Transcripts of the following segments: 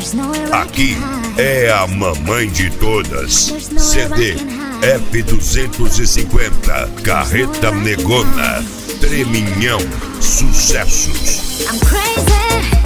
Aqui é a mamãe de todas. CD F250, Carreta Negona, Treminhão, sucessos. I'm crazy.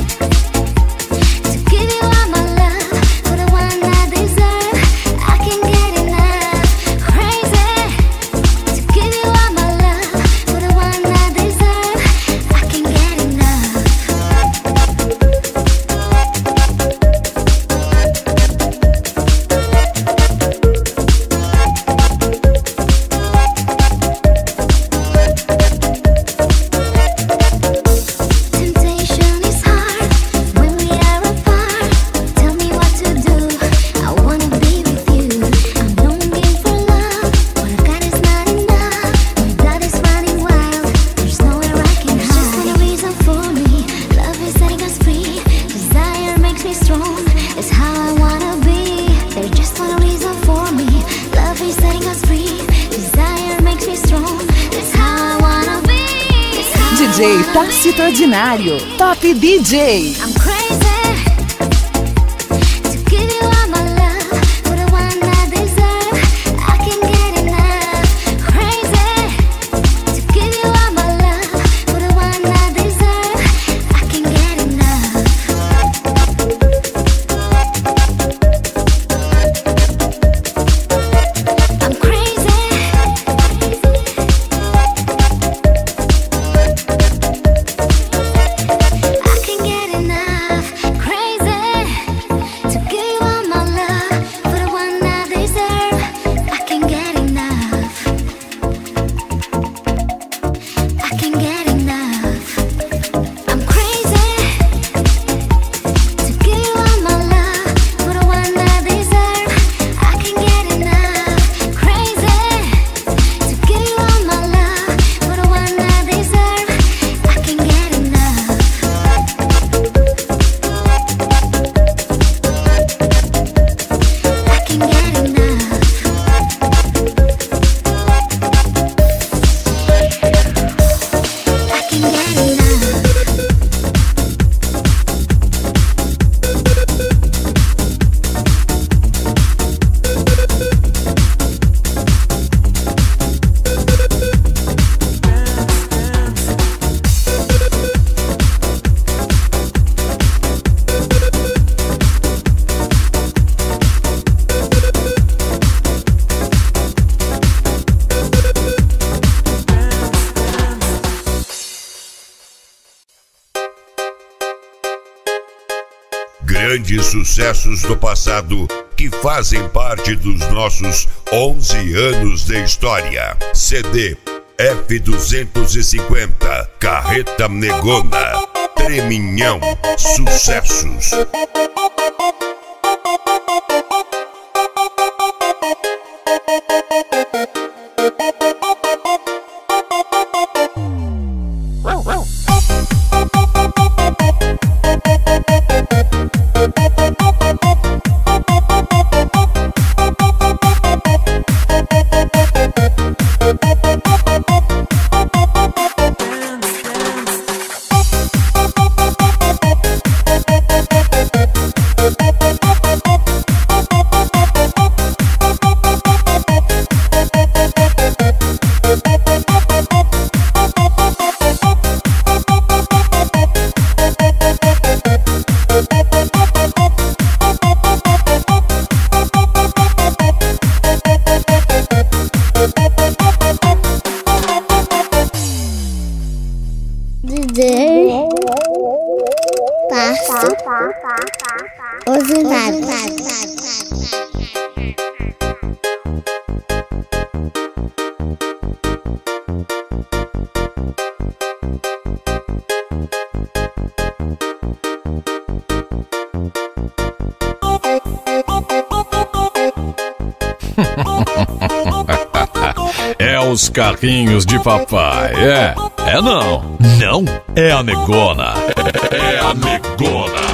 DJ Tácito Ordinário, Top DJ. I'm crazy. Grandes sucessos do passado que fazem parte dos nossos 11 anos de história. CD F250, Carreta Negona, Treminhão, sucessos. DJ Tácito Ordinário. É os carrinhos de papai, é não, não, é a Negona, é a Negona.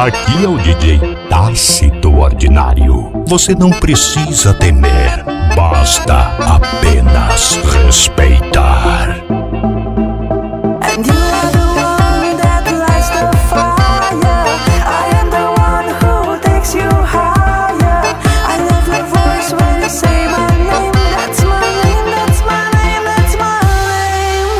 Aqui é o DJ Tácito Ordinário. Você não precisa temer, basta apenas respeitar. And you are the one that lights the fire. I am the one who takes you higher. I love your voice when you say my name. That's my name, that's my name, that's my name.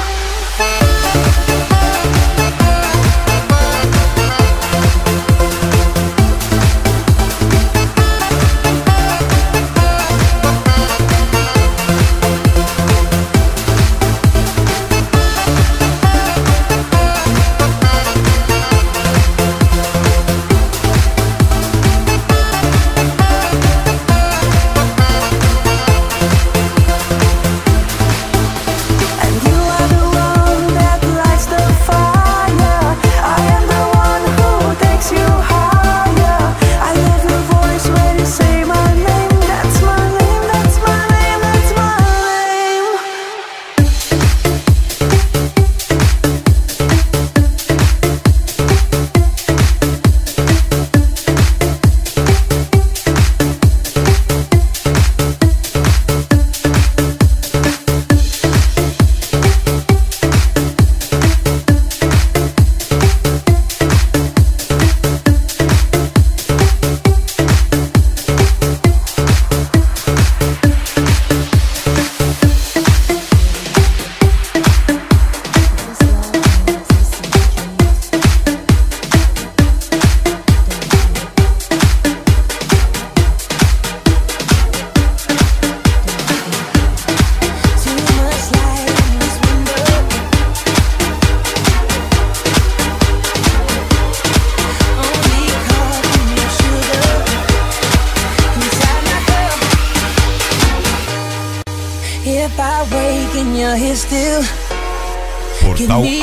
Portal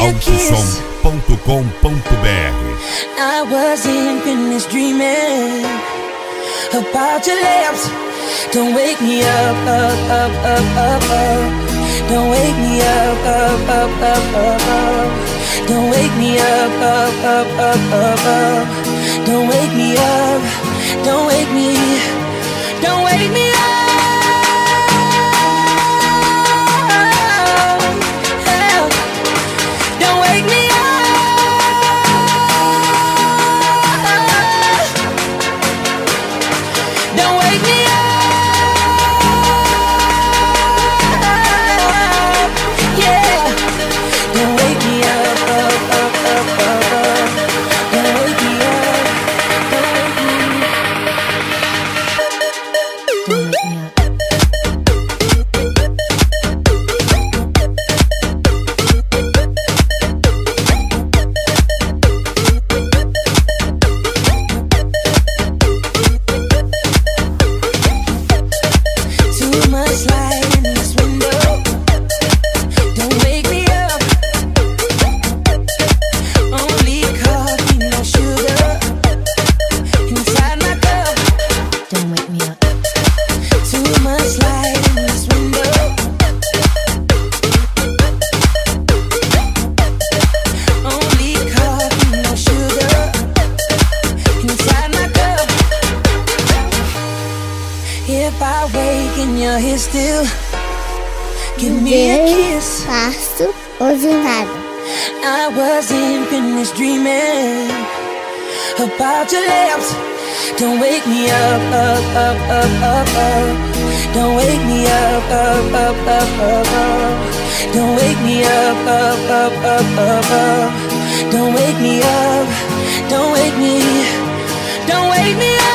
Altissom.com.br. I wasn't finished dreaming about your lips. Don't wake me up, up, up, up, up, up. Don't wake me up, up, up, up, up, up. Don't wake me up, up, up, up, up, up. Don't wake me up, don't wake me, don't wake me up. Tácito Ordinário. I wasn't finished dreaming about your lips. Don't wake me up, up, up, up, up, up. Don't wake me up, up, up, up, up, up. Don't wake me up, up, up, up, up, up. Don't wake me up, don't wake me, don't wake me up.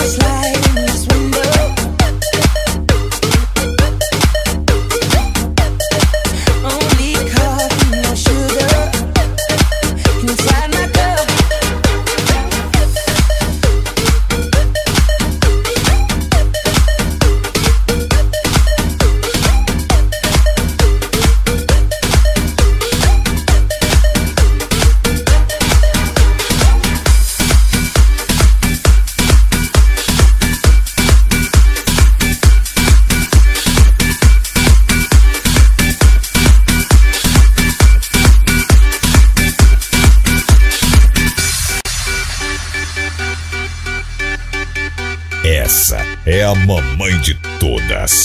Essa é a mamãe de todas.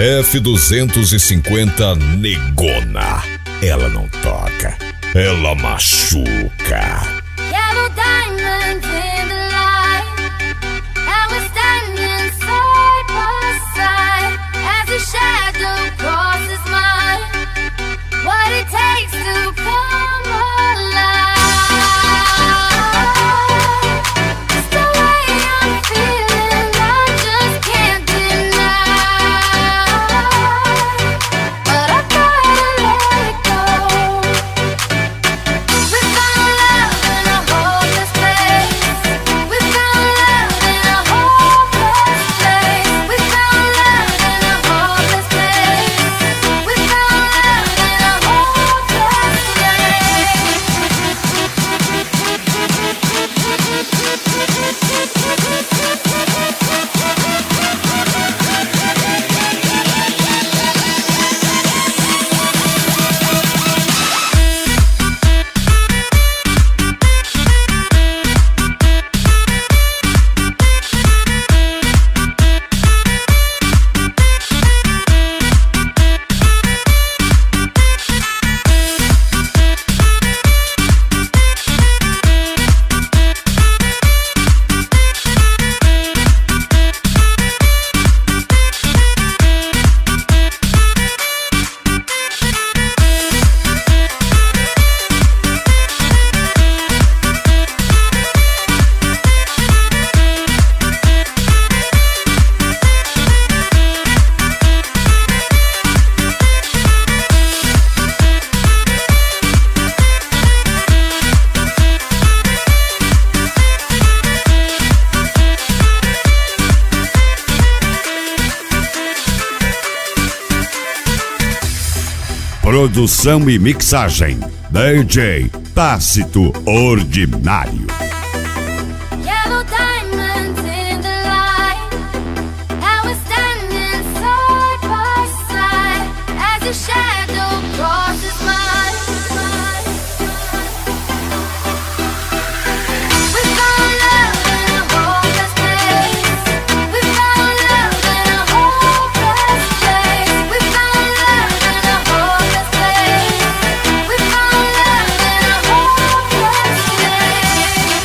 F250 Negona. Ela não toca, ela machuca. Yellow diamonds in the light, and we're standing side by side as a shadow crosses mine. What it takes to come alive. It's the way I'm feeling, I just can't deny. But I gotta let it go. We found love in a hopeless place. We found love in a hopeless place. We found love in a hopeless place. We found love in a hopeless Produção e mixagem DJ Tácito Ordinário. Yellow diamonds in the light, and we're standing side by side as a shadow crosses mine. We found love in a hopeless place. We found love in a hopeless place. We found love in a hopeless place. We found love in a hopeless place.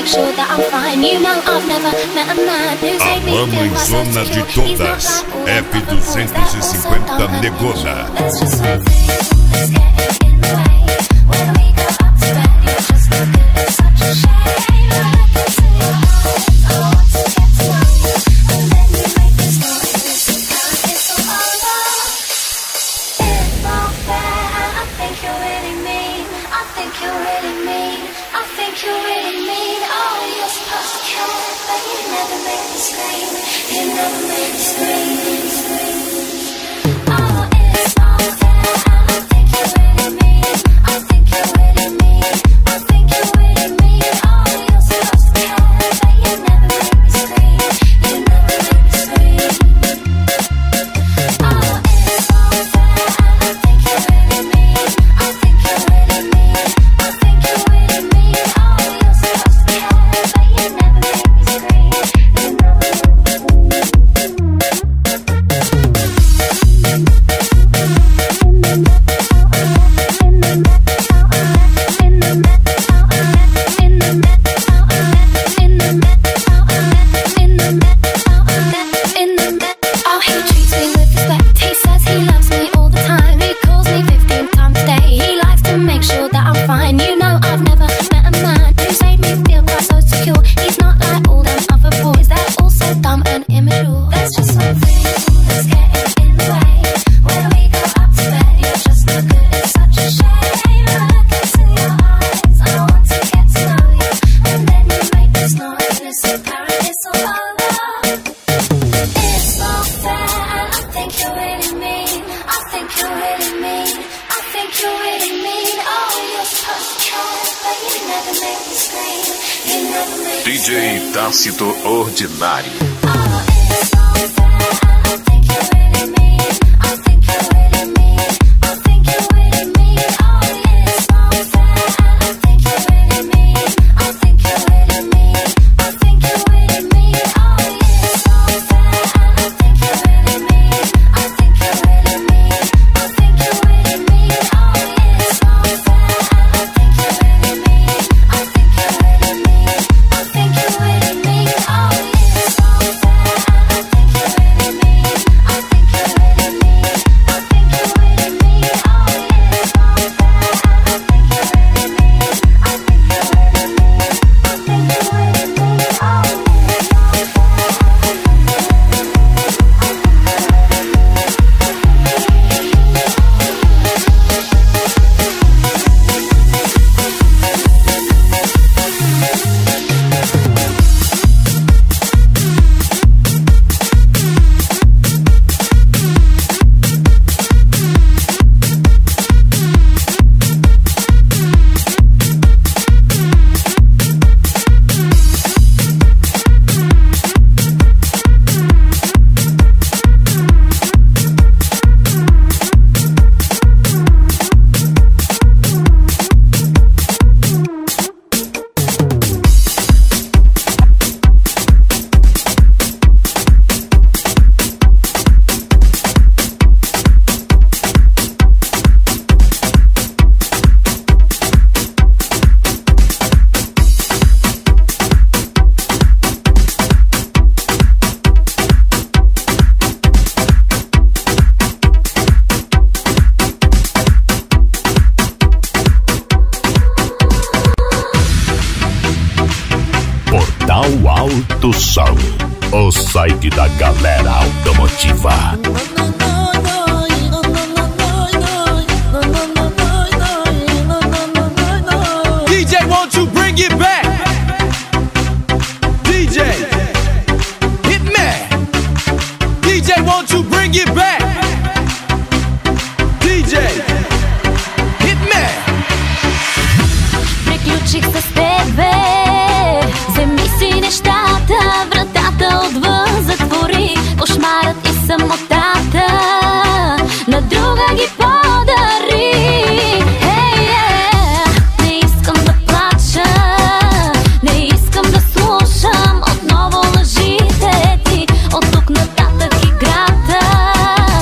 A mamãezona de todas, F250 Negona. DJ Tácito Ordinário. Alto Som, o site da galera automotiva. DJ, won't you bring it back? DJ, hit me. DJ, won't you bring it back? DJ, hit me. Приключих с тебе. Вземи си нещата, вратата отвън затвори. Кошмарът и самотата на друга ги подари. Hey, yeah. Не искам да плача, не искам да слушам отново лъжите ти. От тук нататък играта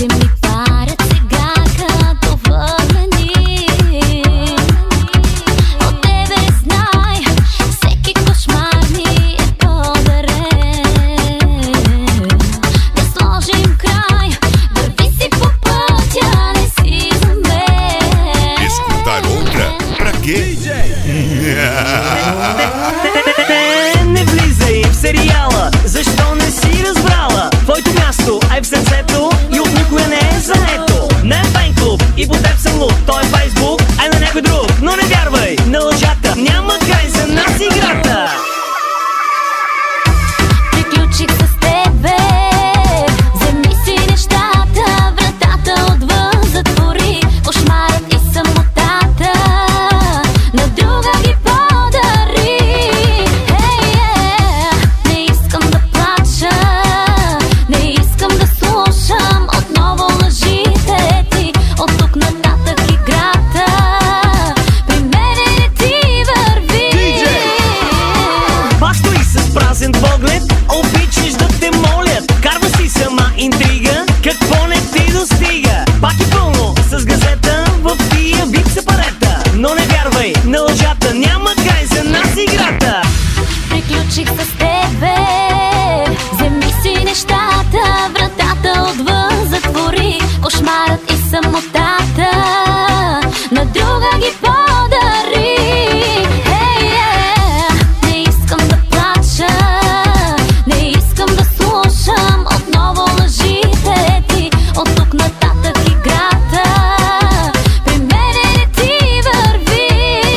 Не влизай в сериала, защо не си разбрала? Твоето място е в сърцето и от никоя не е заето. Не е фен-клуб и по теб съм луд, той е Фейсбук, а на някой друг. Но не вярвай на лъжата, няма край за нас играта. Приключих с тебе, вземи си нещата, вратата отвън затвори, кошмарът и самотата на друга ги подари. Не искам да плача, не искам да слушам отново лъжите ти. От тук нататък играта при мене не ти върви. Пак стои с празен поглед, обичаш да те молят, карва си сама интрига, какво не ти достига. Пак е пълно с газета в тия вип сепарета, но не вярвай на лъжата, няма край за нас играта. Приключих с тебе, вземи си нещата, вратата отвън затвори, кошмарът и самотата на друга ги подари. Не искам да плача, не искам да слушам отново лъжите ти. От тук нататък играта при мене не ти върви.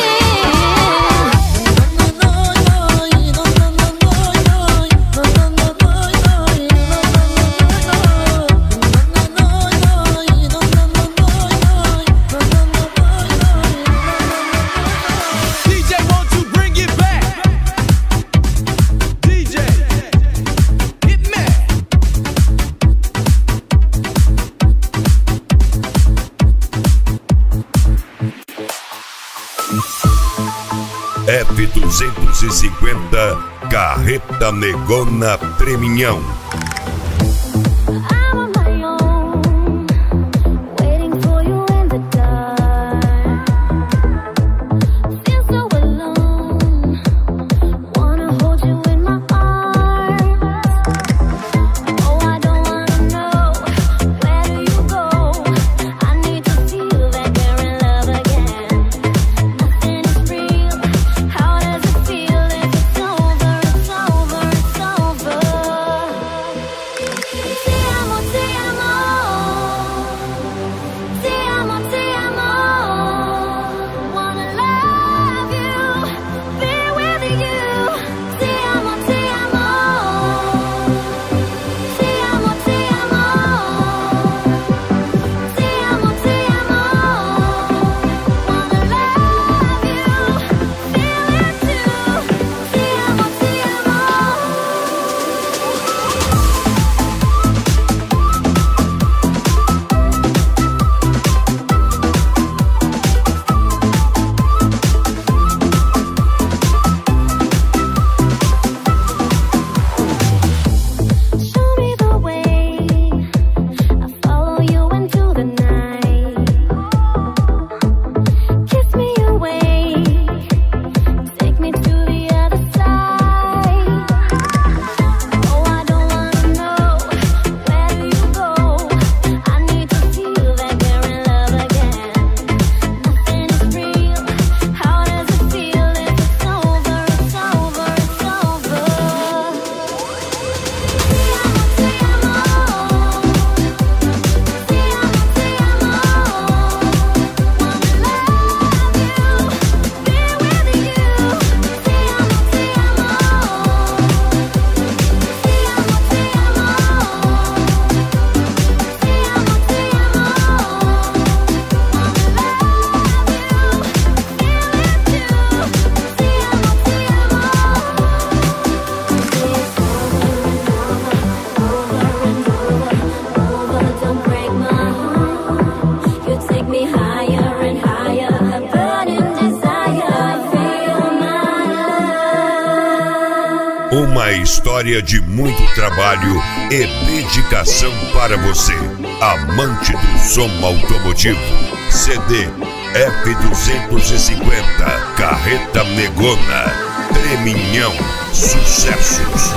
DJ, won't you bring it back? DJ, hit me. F250 Carreta Negona Preminhão. I'm on my own, waiting for you in the dark. Feel so alone, wanna hold you in my arms. Oh, I don't wanna know, where do you go? I need to feel that we're in love again. Nothing is real, how does it feel if it's over, it's over, it's over? Ti amo, ti amo. Ti amo, ti amo. Wanna love you, be with you. Ti amo, ti amo. Ti amo, ti amo. Ti amo, ti amo. Wanna love you, feel it too. Ti amo, ti amo. Show me the way, I'll follow you into the night. Kiss me awake, take me to the other side. Oh, I don't wanna know, where do you go? I need to feel that we're in love again. Nothing is real, how does it feel if it's over, it's over, it's over? Don't break my heart. You take me higher and higher, a burning desire. Feel my love. Uma história de muito trabalho e dedicação para você. amante do som automotivo. CD F250, Carreta Negona, Treminhão, sucessos.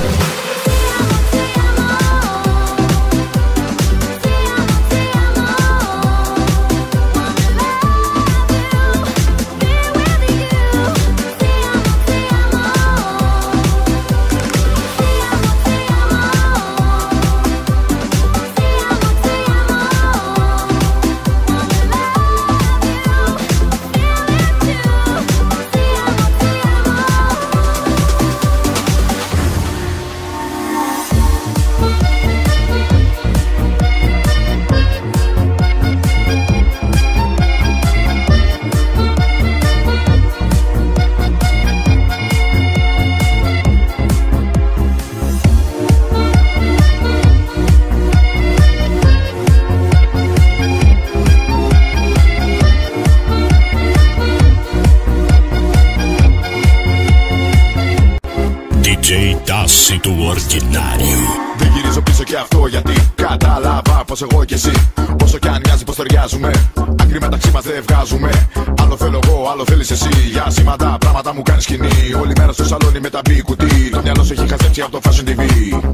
Τάσιτο Ορδινάριο. Δεν γυρίζω πίσω και αυτό γιατί κατάλαβα πως εγώ και εσύ, όσο κι αν μοιάζει πως ταιριάζουμε, άκρη μεταξύ μας δεν βγάζουμε. Άλλο θέλω εγώ, άλλο θέλεις εσύ. Για σήματα πράγματα μου κάνεις σκηνή. Όλη μέρα στο σαλόνι με τα μπι κουτί. Το μυαλό σου έχει χαζέψει από το Fashion TV.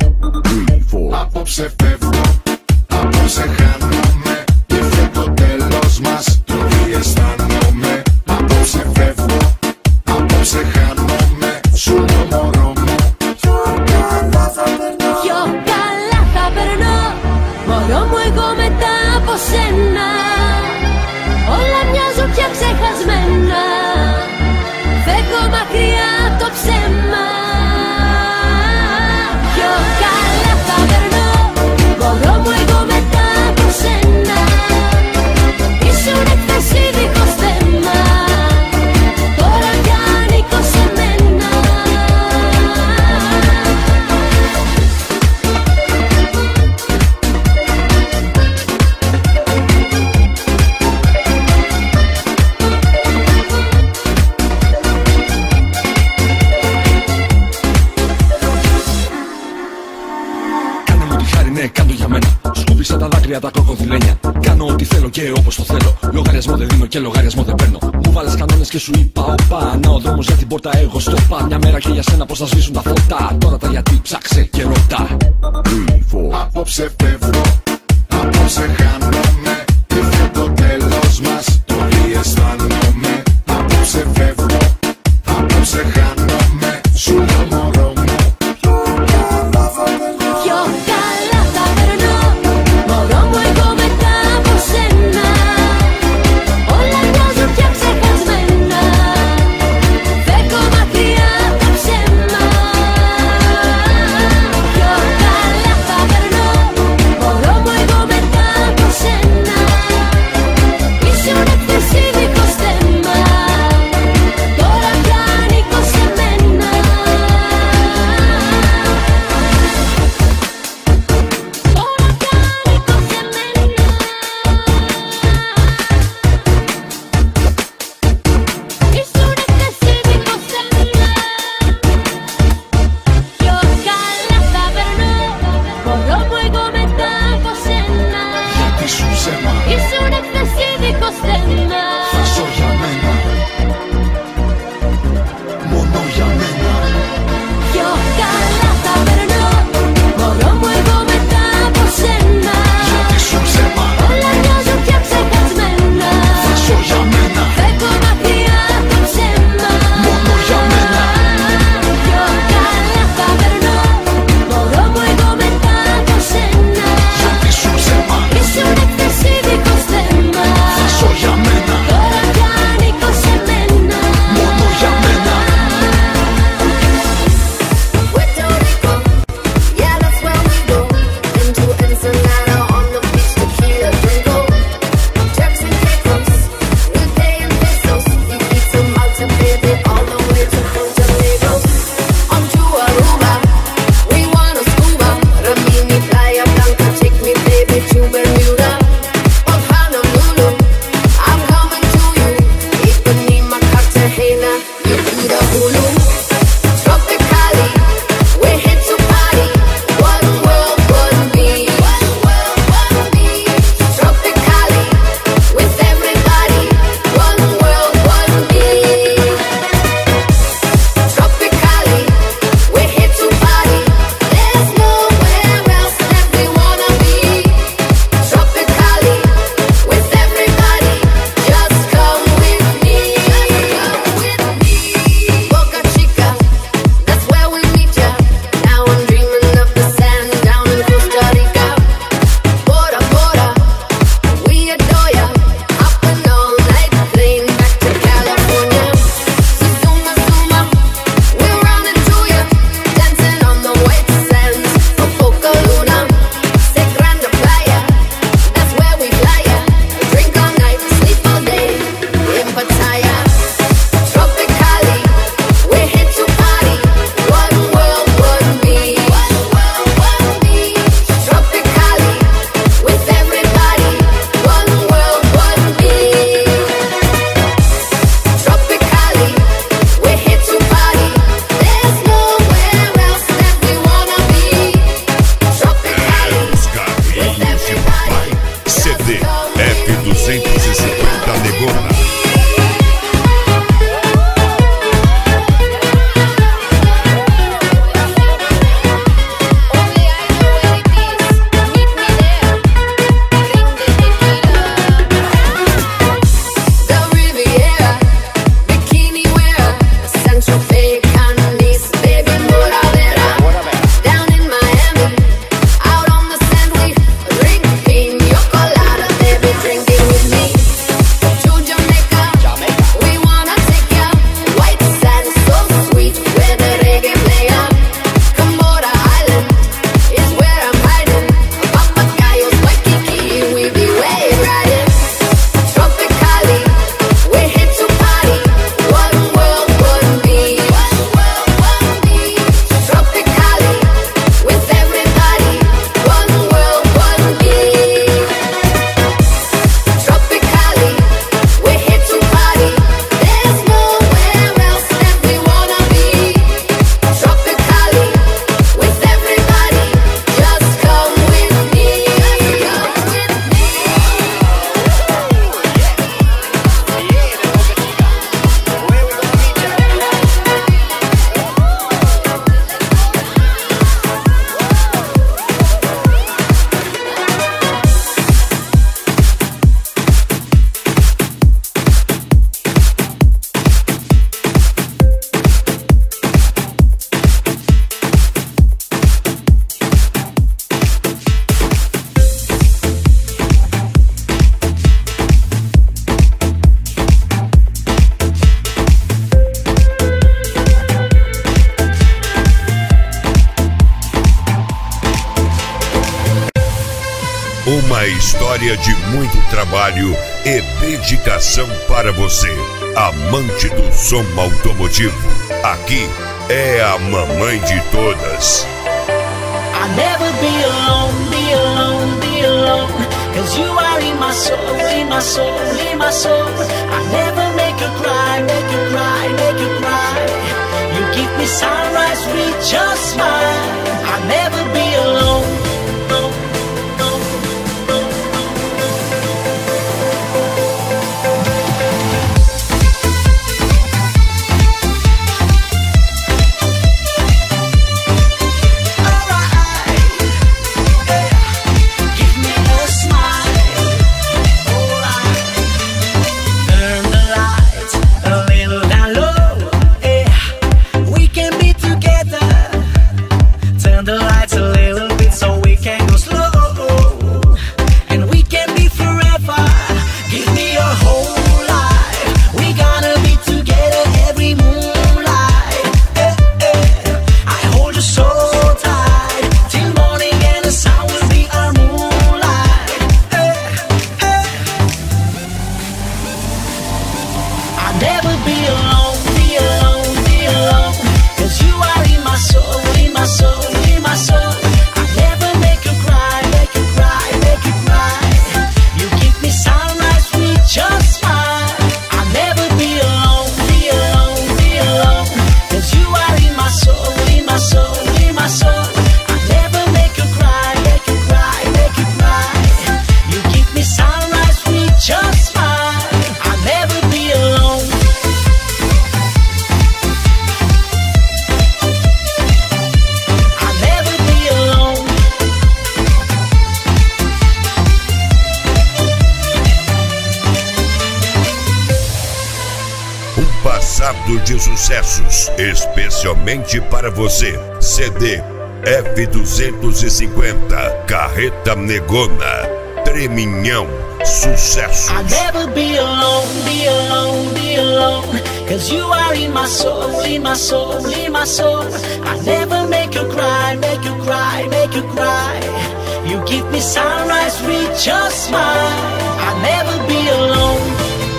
Απόψε φεύγω, απόψε χάνομαι. Ήρθε το τέλος μας, το τι αισθάνομαι. Απόψε φεύγω, απόψε χάνομαι. Σου λέω μωρό μου. Πιο καλά θα περνώ, μωρό μου εγώ μετά από σένα. Όλα μοιάζουν πια ξεχασμένα. Φεύγω μακριά από το ψέμα. Πιο καλά θα περνώ, μωρό μου εγώ μετά από σένα. Ήσουν εκθέση δίχως θέμα. Τώρα πια ανήκω σε μένα. Ναι, κάντο για μένα. Σκούπισα τα δάκρυα, τα κροκοδιλένια. Κάνω ό,τι θέλω και όπως το θέλω. Λογαριασμό δεν δίνω και λογαριασμό δεν παίρνω. Μου βάλες κανόνες και σου είπα οπα. Να ο δρόμος για την πόρτα, εγώ στο πα. Μια μέρα και για σένα πως θα σβήσουν τα φώτα. Τώρα τα γιατί ψάξε και ρωτά. Απόψε φεύγω, απόψε χάνομαι. Ήρθε το τέλος μας, το τι αισθάνομαι. Απόψε φεύγω, απόψε χάνομαι. Σου λέω μωρό μου. Πιο καλά θα περνώ, μωρό μου εγώ μετά από σένα. Όλα μοιάζουν πια ξεχασμένα. Φεύγω μακριά από το ψέμα. Πιο καλά θα περνώ, μωρό μου εγώ μετά από σένα. Ήσουν εκθέση δίχως θέμα. Τώρα πια ανήκω σε μένα. Ήσουν εκθέση δίχως θέμα. Θα ζω για μένα, μόνο για μένα. Πιο καλά θα περνώ, μωρό μου εγώ μετά από σένα. Γιατί σου ψέμα, Όλα μοιάζουν πια ξεχασμένα. θα ζω για μένα, Φεύγω μακριά από το ψέμα. μόνο για μένα. Πιο καλά θα περνώ, μωρό μου εγώ μετά από σένα. Γιατί σου ψέμα, Ήσουν εκθέση δίχως θέμα. história de muito trabalho e dedicação para você, amante do som automotivo. Aqui é a mamãe de todas. I'll never be alone, be alone, be alone. Cause you are in my soul, in my soul, in my soul. I'll never make you cry, make you cry, make you cry. You give me sunrise with your smile. I'll never be alone. De sucessos, especialmente para você. CD F250, Carreta Negona, Treminhão, sucesso. I'll never be alone, be alone, be alone. Cause you are in my soul, in my soul, in my soul. I'll never make you cry, make you cry, make you cry. You give me sunrise with your smile. I'll never be alone.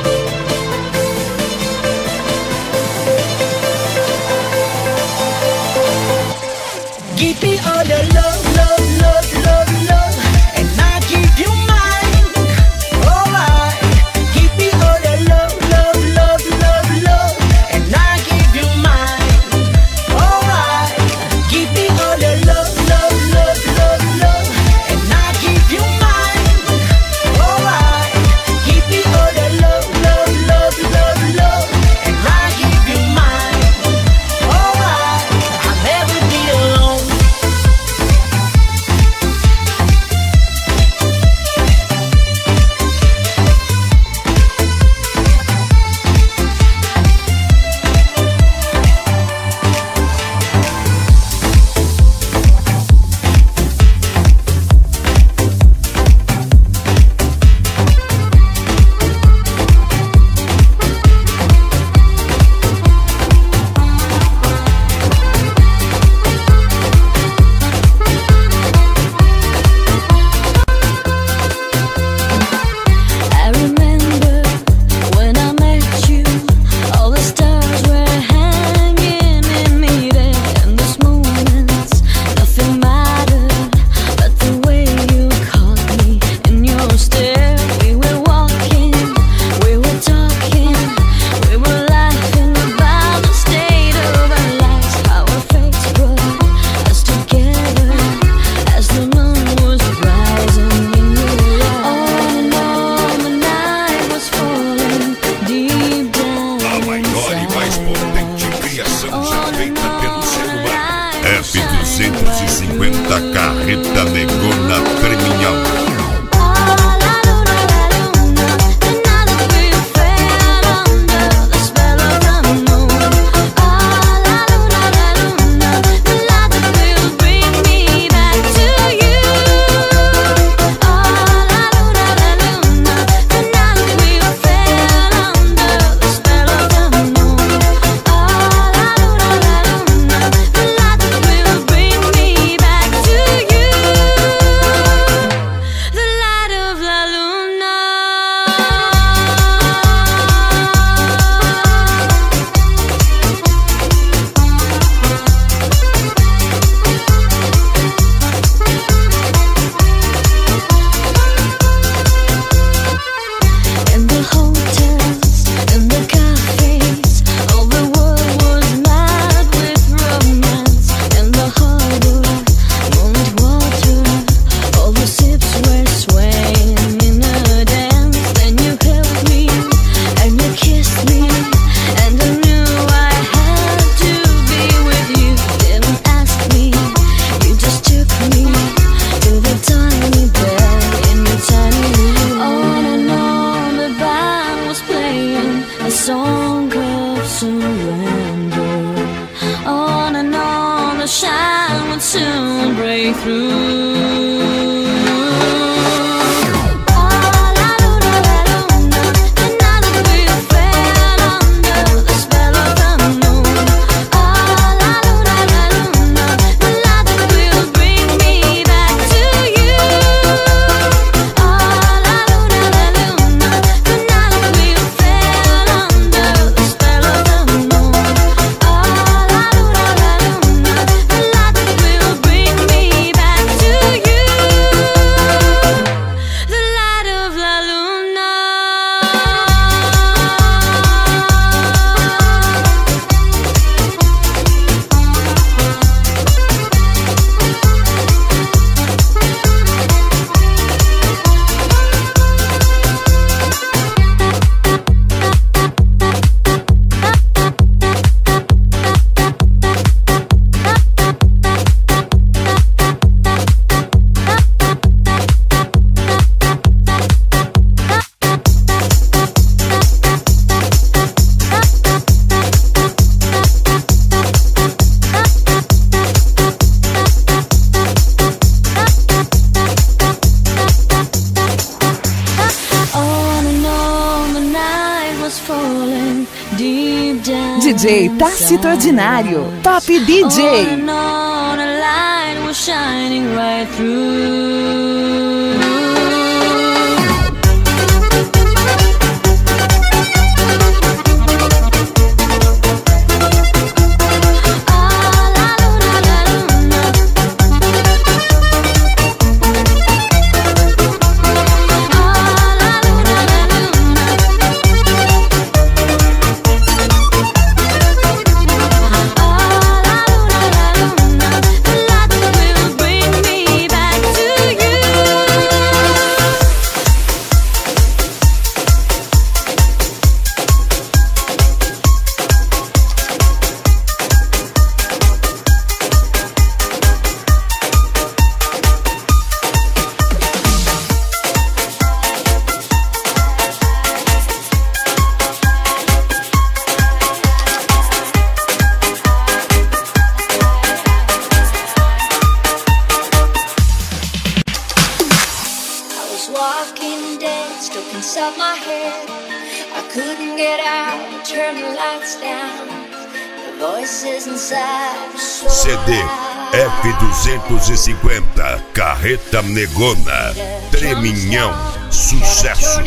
Give me all your love, love, love, love, love, and I give you mine. Alright. Give me all your love, love, love, love, love, and I give you mine. Alright. Give me all your love, love, love, love, love, and I give you mine. Alright. way through. DJ Tácito Ordinário, Top DJ. CD F250, Carreta Negona, Treminhão, sucessos.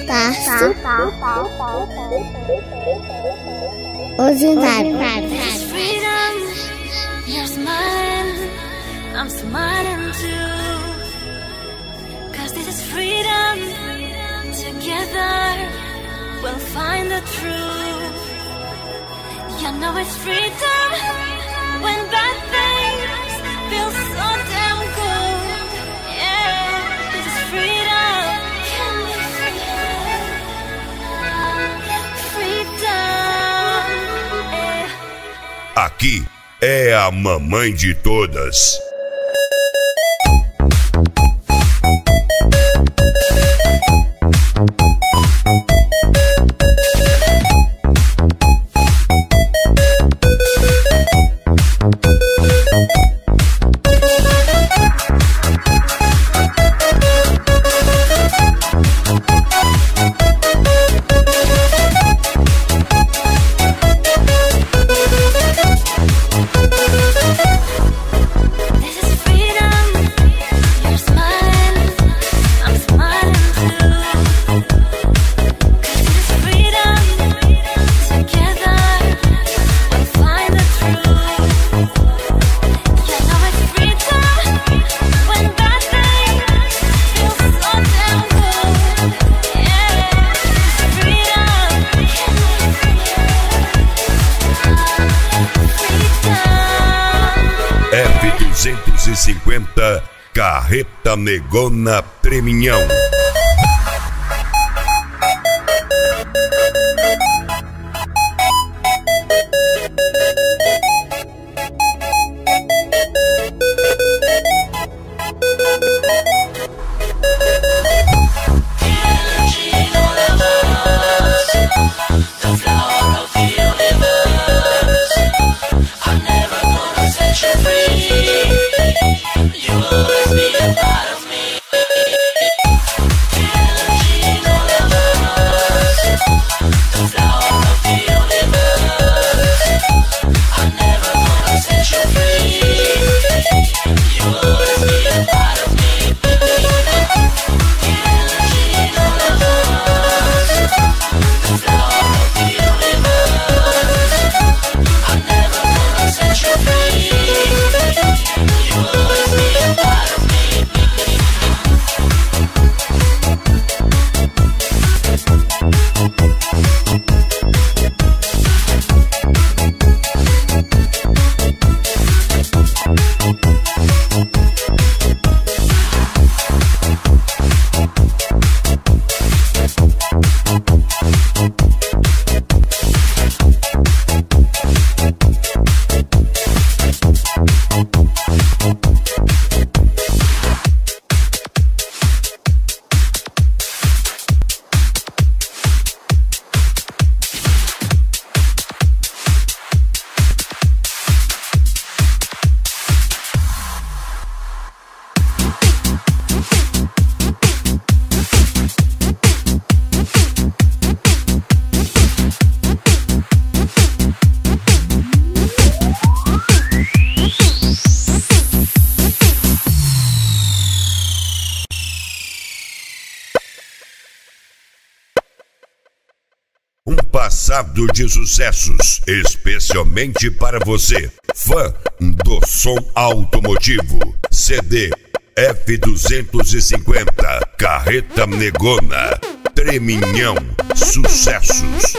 Espaço ordinário. You're smiling, I'm smiling too. 'Cause this is freedom. Together we'll find the truth. You know it's freedom when bad things feel so damn good. Yeah, this is freedom. Can we freedom? Yeah. Aqui é a mamãe de todas. F-250 Carreta Negona Treminhão. Um passado de sucessos, especialmente para você, fã do som automotivo. CD F-250 Carreta Negona Treminhão. Sucessos.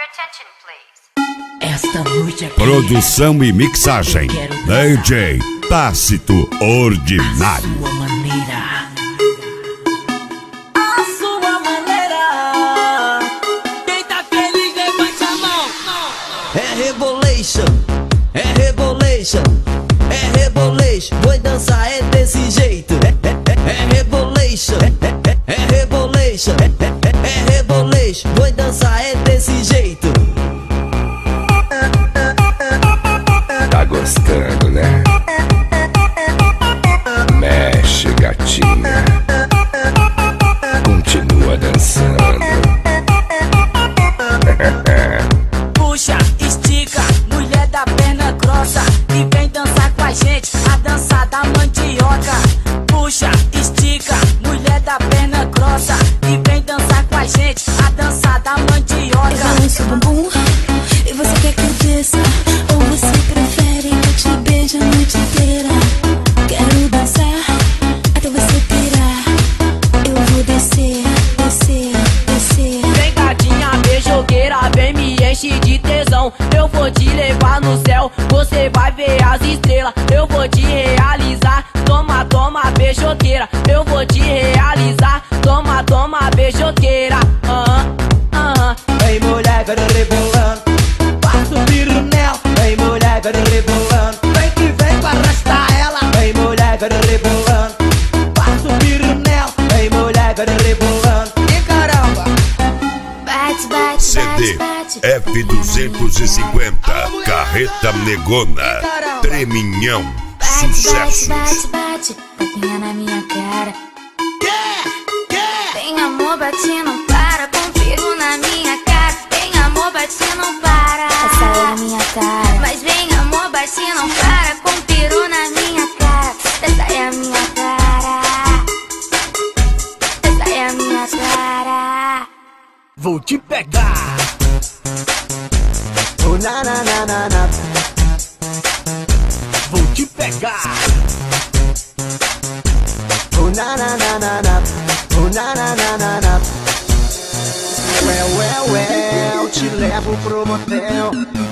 Esta noite aqui. Produção e mixagem DJ Tácito Ordinário. A sua maneira. A sua maneira. Quem tá feliz levante a mão. É rebolation, é rebolation, é rebolation. Vou dançar é desse jeito. É rebolation, é rebolation, é rebolation. Vou dançar é desse jeito. Tá gostando, né? Mexe, gatinha. Continua dançando. Puxa, estica, mulher da perna grossa, e vem dançar com a gente, a dança da mandioca. Puxa, estica, mulher da perna grossa, e vem dançar com a gente, a dança da mandioca. Eu balanço o bumbum e você quer que eu desça, ou você prefere que eu te beije a noite inteira? Quero dançar até você pirar. Eu vou descer, descer, descer. Vem gatinha beijoqueira, vem me enche de tesão. Eu vou te levar no céu, você vai ver as estrelas. Eu vou te realizar, toma, toma beijoqueira. Eu vou te realizar, toma, toma beijoqueira. Vem mulher, vai rebolando, passa o piru nela. Vem mulher, vai rebolando, vem que vem pra arrastar ela. Vem mulher, vai rebolando, passa o piru nela. Vem mulher, vai rebolando, e caramba. Bate, bate, CD bate, bate. F250 Carreta Negona Treminhão Bate, Sucessos. bate, bate, tapinha na minha cara. Tem amor, bate, não para, com peru na minha cara. Tem amor, bate, não para. Essa é a minha cara. Mas vem amor, bate, não para, com peru na minha cara. Essa é a minha cara. Essa é a minha cara. Vou te pegar. Oh, na na na na na. Vou te pegar. Oh, na na na na na. Oh, na na na na na. Eu te levo pro motel.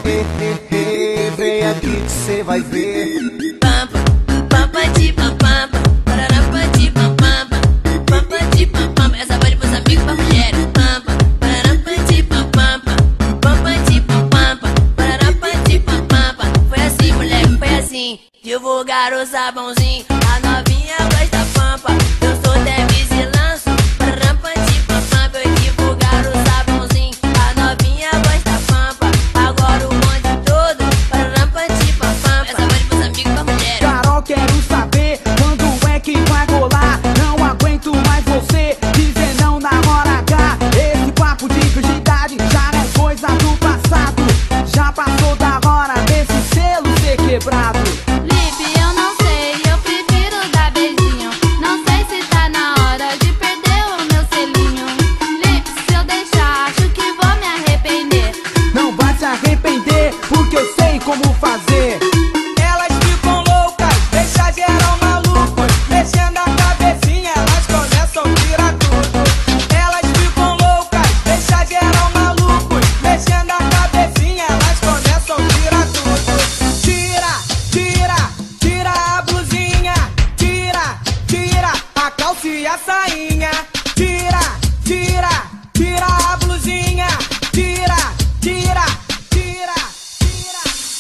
Vem aqui que cê vai ver. Pampa, pampa de pampampa, pararapa de pampampa, pampa de pampampa. Essa vai pros amigos, pra mulher. Pampa, pararapa de pampampa, pampa de pampampa, pararapa de pampampa. Foi assim, moleque, foi assim. Divulgar o sabãozinho, a novinha gosta pampa. Eu sou Devis e lanço, pararapa de pampampa. Eu divulgar o sabãozinho, a novinha gosta pampa. Agora o bonde todo, pararapa de pampampa. Essa vai pros amigos, pra mulher. Carol, quero saber quando é que vai rolar. Não aguento mais você dizer não na hora H. Esse papo de virgindade já não é coisa do passado. Já passou da hora desse selo ser quebrado. Lipe, eu não sei, eu prefiro dar beijinho. Não sei se tá na hora de perder o meu selinho. Lipe, se eu deixar, acho que vou me arrepender. Não vai se arrepender, porque eu sei como fazer. Elas ficam loucas, deixa geral maluco. Mexendo a cabecinha, elas começam a tirar tudo. Elas ficam loucas, deixa geral maluco. Mexendo a cabecinha, elas começam a tirar tudo. Tira, tira, tira a blusinha. Tira, tira a calça e a sainha. Tira, tira, tira a blusinha. Tira, tira, tira, tira.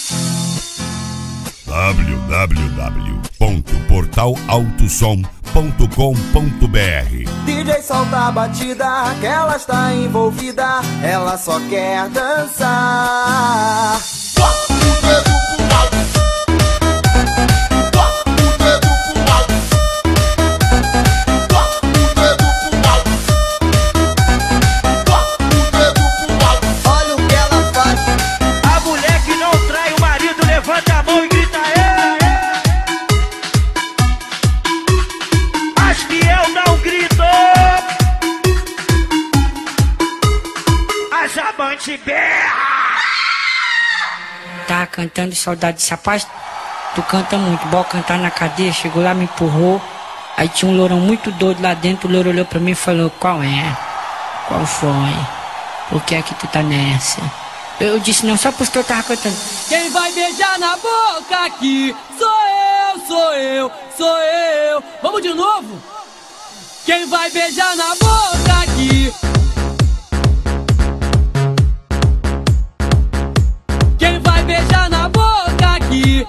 www.portalaltosom.com.br DJ solta a batida, que ela está envolvida, ela só quer dançar. Olha o que ela faz. A mulher que não trai o marido, levanta a mão e grita as fiel dá um grito. As amantes berra. Tá cantando saudade desse rapaz. Tu canta muito, bora cantar na cadeia. Chegou lá, me empurrou. Aí tinha um lourão muito doido lá dentro. O louro olhou pra mim e falou: qual é? Qual foi? Por que é que tu tá nessa? Eu disse não, só porque eu tava cantando. Quem vai beijar na boca aqui sou eu, sou eu, sou eu. Vamos de novo? Quem vai beijar na boca aqui? Quem vai beijar na boca aqui?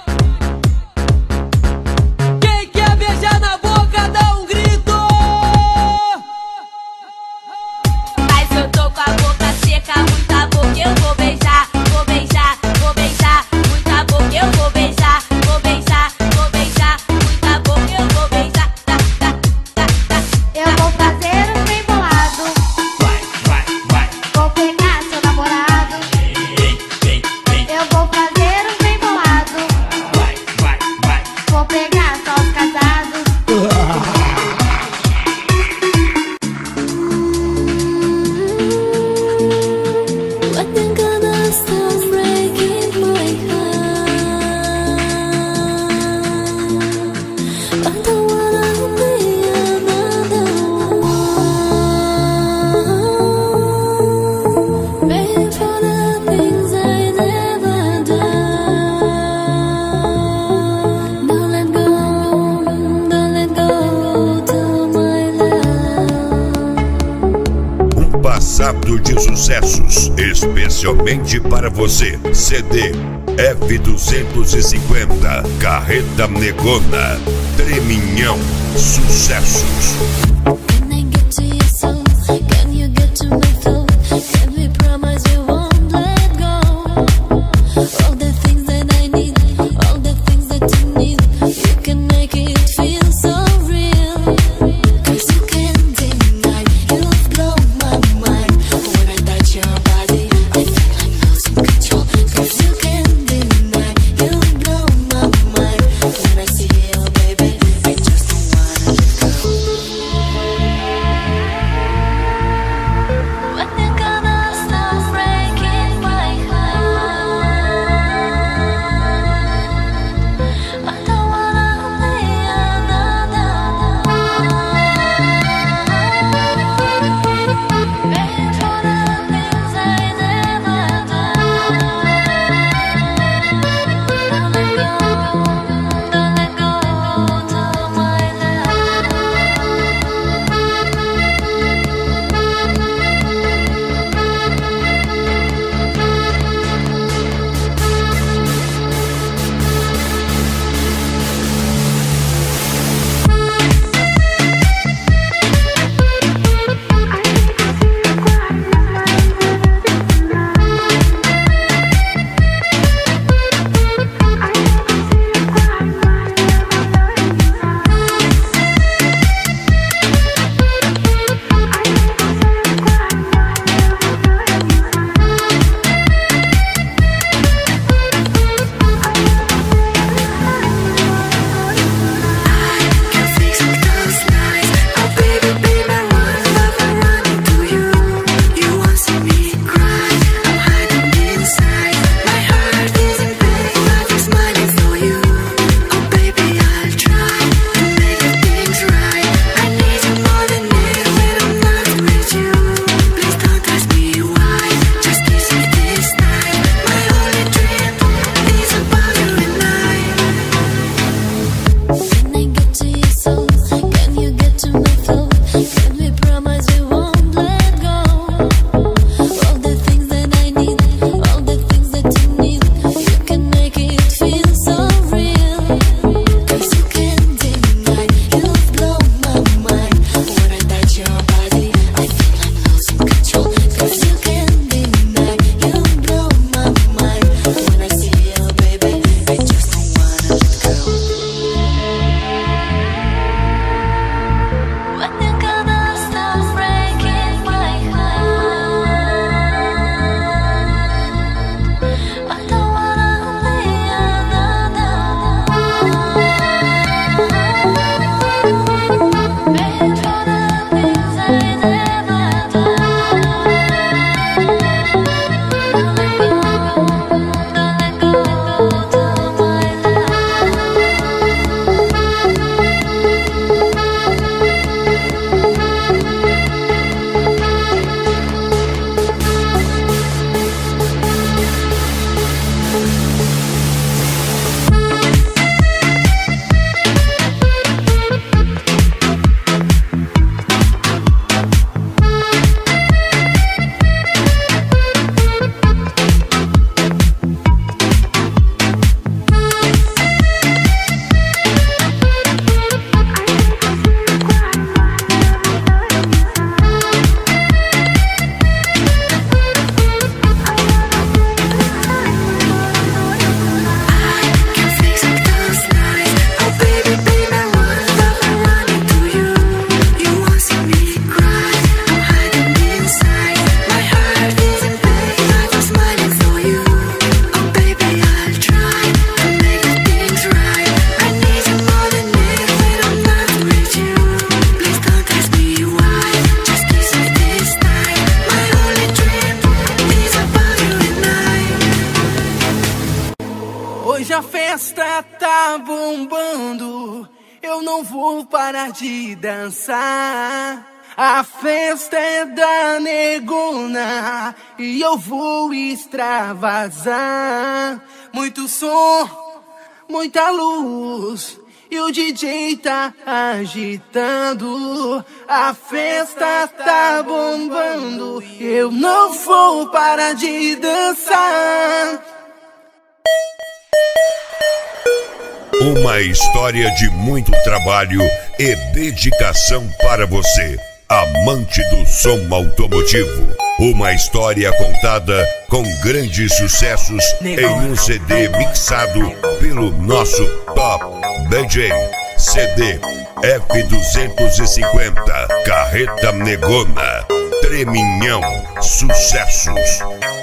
Quem quer beijar na boca dá um grito. Mas eu tô com a boca seca, muita boca eu vou beijar, vou beijar, vou beijar, muita boca eu vou beijar, vou beijar, vou beijar, muita boca eu vou beijar. Eu vou fazer um bem bolado. Vou pegar seu namorado. Eu vou fazer um bem bolado. Vou pegar só os casados. When you gonna stop breaking my heart? I don't wanna be another one. Pay for the things I never done. Don't let go to my love. Passado de sucessos, especialmente para você. CD F250, Carreta Negona, Treminhão, sucessos. Can I get to your soul? Can you get to my throat? Can we promise you won't let go? All the things that I need, all the things that you need, you can make it feel so real. 'Cause you can't deny, you've blown my mind. When I touch your body, I feel like losing control. 'Cause you can't deny, you've blown my mind. When I see you, baby, I just don't wanna let go. festa tá bombando, eu não vou parar de dançar. A festa é da negona e eu vou extravasar. Muito som, muita luz e o DJ tá agitando. A festa tá bombando, eu não vou parar de dançar. Uma história de muito trabalho e dedicação para você, amante do som automotivo. Uma história contada com grandes sucessos em um CD mixado pelo nosso Top DJ. CD F250, Carreta Negona, Treminhão, sucessos.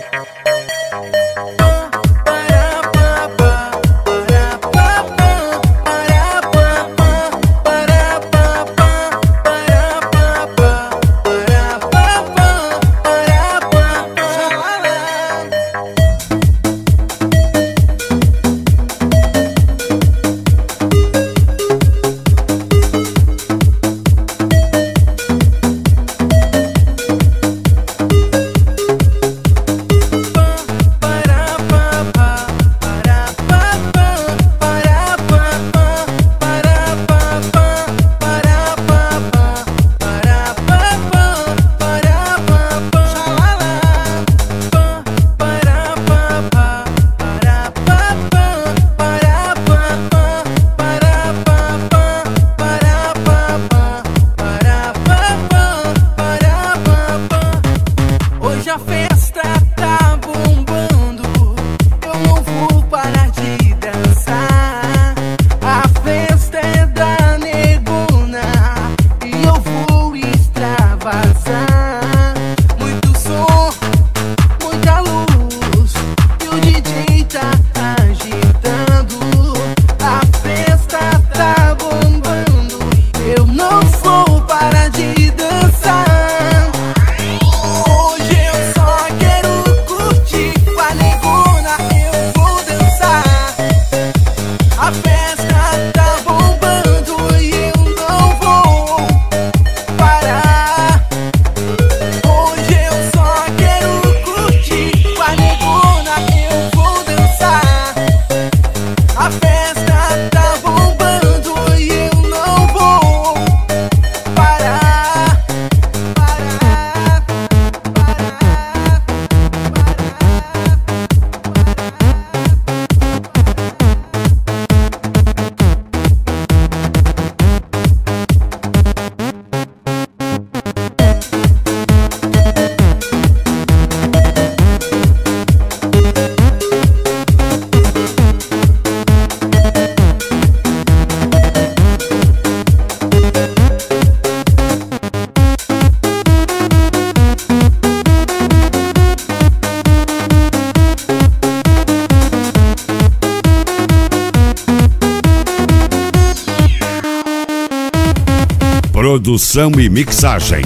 Produção e mixagem,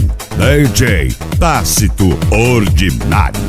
DJ Tácito Ordinário.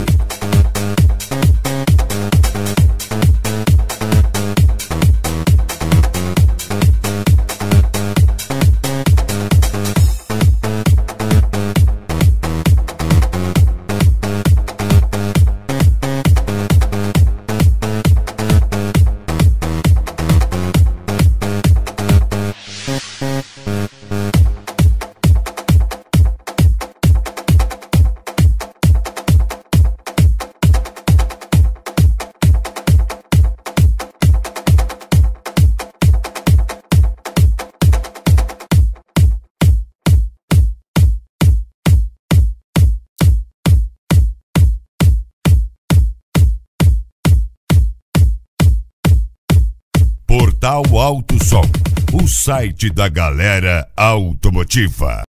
Portal Alto Som, o site da galera automotiva.